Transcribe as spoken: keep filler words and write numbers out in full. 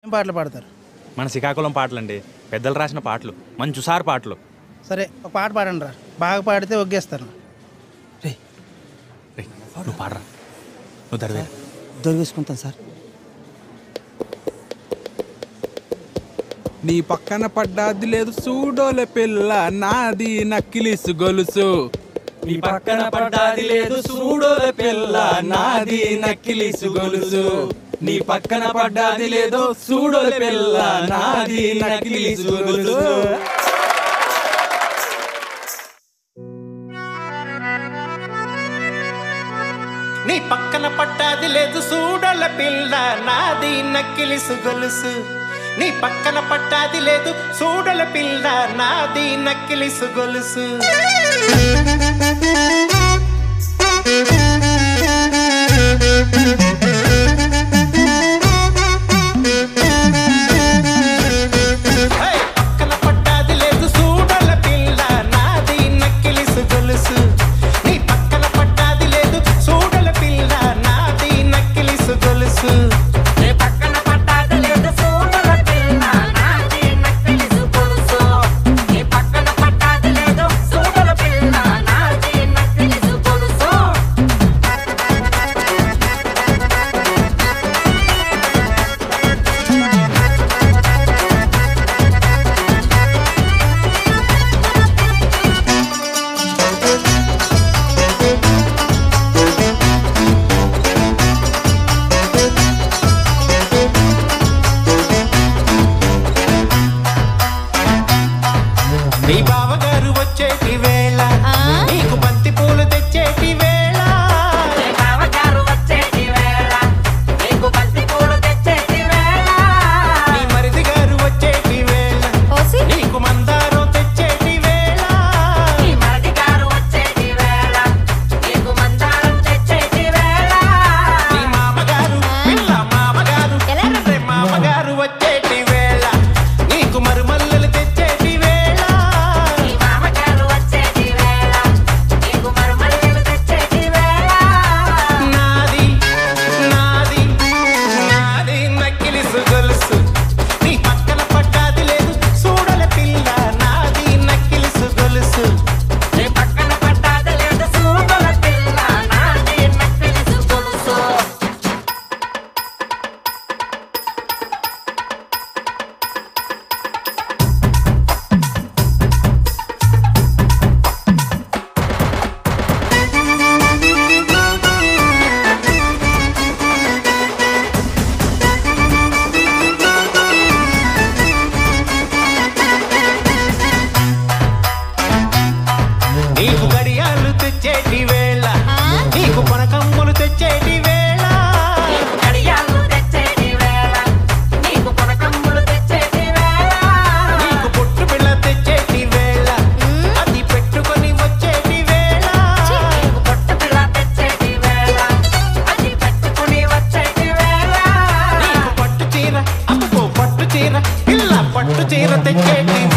ఏం పాటలు పాడతారు? మన శ్రీకాకుళం పాటలు అండి, పెద్దలు రాసిన పాటలు, మంచి సార్ పాటలు. సరే ఒక పాట పాడండి రా, బాగా పాడితే ఒగ్గేస్తాను. రే రే నువ్వు పాడరా, నువ్వు దరివే దొరికేసుకుంటాను సార్. నీ పక్కన పడ్డాది లేదు చూడోలే పిల్ల నాది నక్కిలీసు గొలుసు. నీ పక్కన పడ్డాది లేదు చూడోలే పిల్ల నాది నక్కిలీసు గొలుసు. నీ పక్కన పడ్డాది లేదు చూడోలే పిల్ల నాది నక్కిలీసు గొలుసు. నీ పక్కన పడ్డాది లేదు చూడోలే పిల్ల నాది నక్కిలీసు గొలుసు. నీ పక్కన పట్టాది లేదు చూడల పిల్ల నాది నక్కిలీసు గొలుసు. పక్కన పట్టాది లేదు చూడల పిల్ల నాది నక్కిలీసు గొలుసు. నీ పక్కన పట్టాది లేదు చూడల పిల్ల నాది నక్కిలీసు గొలుసు. నీ బావగారు వచ్చేటి వేళ నీకు బంతి పూలు తెచ్చేటి వేళ. నీ మరిది గారు వచ్చేటి వేళ నీకు మందారం తెచ్చేటి వేళ. నీ మామగారు పిల్ల మామగారు రే మామగారు వచ్చేటి వేళ నీకు మరుమల్లెలు తెచ్చేటి వేళ. నాది నాది నాది నక్కిలీసు గొలుసు. నీ పక్కన పడ్డాది లేదు చూడల పిల్ల నాది నక్కిలీసు గొలుసు. నీకు గడియాలు తెచ్చేటి వేళ నీకు పనకమ్ములు తెచ్చేటి వేళ. నీకు పొట్టు పిల్ల తెచ్చేటి వేళ అది పెట్టుకొని వచ్చేటి వేళ. నీకు పట్టు చీర అప్పుకో పట్టు చీర పిల్ల పట్టు చీర తెచ్చేటి